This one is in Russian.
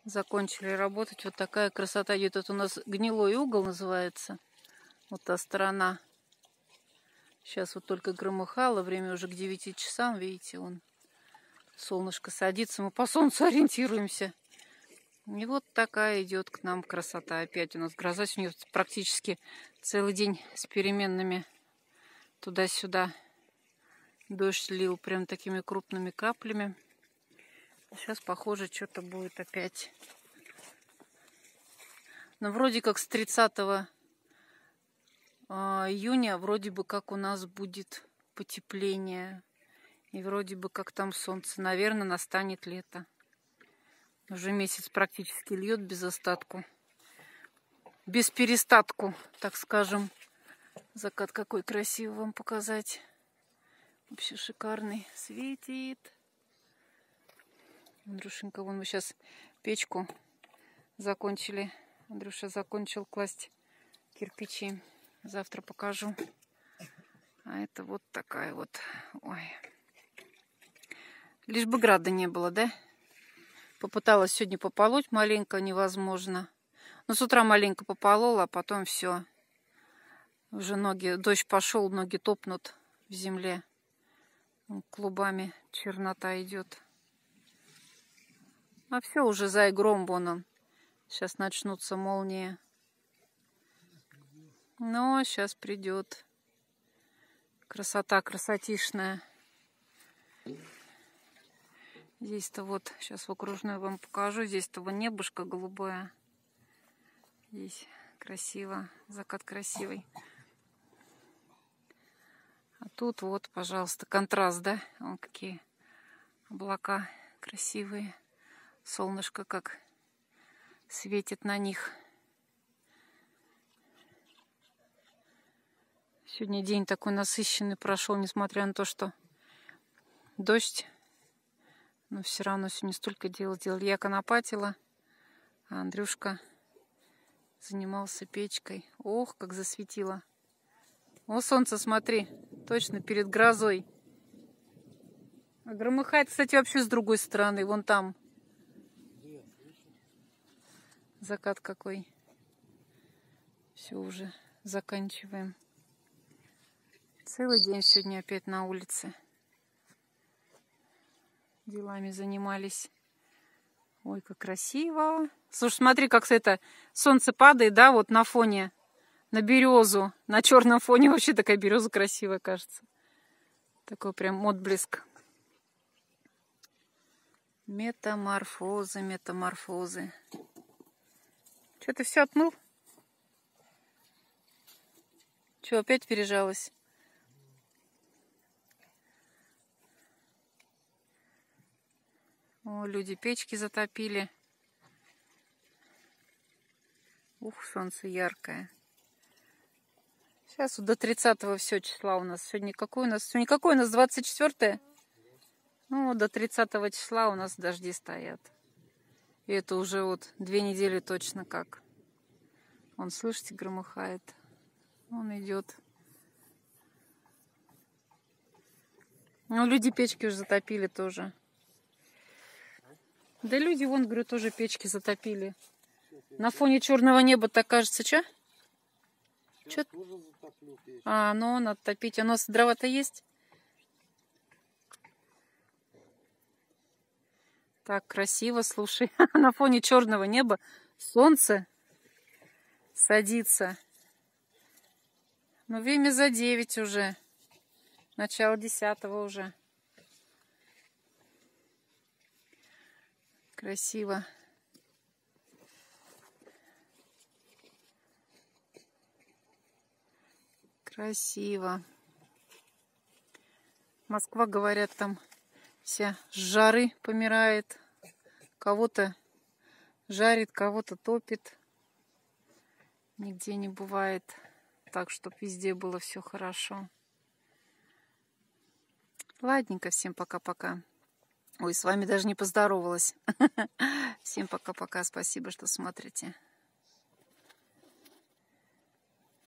Закончили работать. Вот такая красота идет. Это у нас гнилой угол называется. Вот та сторона. Сейчас вот только громыхало. Время уже к 9 часам. Видите, вон солнышко садится. Мы по солнцу ориентируемся. И вот такая идет к нам красота. Опять у нас гроза. Сегодня практически целый день с переменными туда-сюда. Дождь лил прям такими крупными каплями. Сейчас, похоже, что-то будет опять. Но вроде как с 30 июня вроде бы как у нас будет потепление. И вроде бы как там солнце. Наверное, настанет лето. Уже месяц практически льет без остатку. Без перестатку, так скажем. Закат какой красивый вам показать. Вообще шикарный. Светит. Андрюшенька, вон мы сейчас печку закончили. Андрюша закончил класть кирпичи. Завтра покажу. А это вот такая вот. Ой. Лишь бы града не было, да? Попыталась сегодня пополоть маленько, невозможно. Но с утра маленько пополола, а потом все. Уже ноги, дождь пошел, ноги топнут в земле. Клубами чернота идет. А все, уже зай гром вон он. Сейчас начнутся молнии. Но сейчас придет. Красота красотишная. Здесь-то вот, сейчас в окружной вам покажу. Здесь-то вот небушка голубое. Здесь красиво. Закат красивый. А тут вот, пожалуйста, контраст, да? Вон какие облака красивые. Солнышко как светит на них. Сегодня день такой насыщенный прошел, несмотря на то, что дождь. Но все равно сегодня столько дел сделали. Я конопатила, а Андрюшка занимался печкой. Ох, как засветило. О, солнце, смотри, точно перед грозой. А громыхает, кстати, вообще с другой стороны, вон там. Закат какой. Все, уже заканчиваем. Целый день сегодня опять на улице. Делами занимались. Ой, как красиво. Слушай, смотри, как это солнце падает, да, вот на фоне, на березу. На черном фоне вообще такая береза красивая, кажется. Такой прям отблеск. Метаморфозы, метаморфозы. Что, ты все отмыл? Что, опять пережалась? О, люди печки затопили. Ух, солнце яркое. Сейчас вот до 30 все числа у нас. Сегодня какой у нас? Сегодня какой у нас? 24-е? Ну, до 30 числа у нас дожди стоят. И это уже вот 2 недели точно как. Он, слышите, громыхает. Он идет. Ну, люди печки уже затопили тоже. Да люди, вон, говорю, тоже печки затопили. На фоне черного неба так кажется, что? Что? А, ну, надо топить. У нас дрова-то есть? Так красиво, слушай. На фоне черного неба солнце садится. Ну, время за 9 уже. Начало 10 уже. Красиво. Красиво. Москва, говорят, там вся с жары помирает. Кого-то жарит, кого-то топит. Нигде не бывает так, чтобы везде было все хорошо. Ладненько, всем пока-пока. Ой, с вами даже не поздоровалась. Всем пока-пока. Спасибо, что смотрите.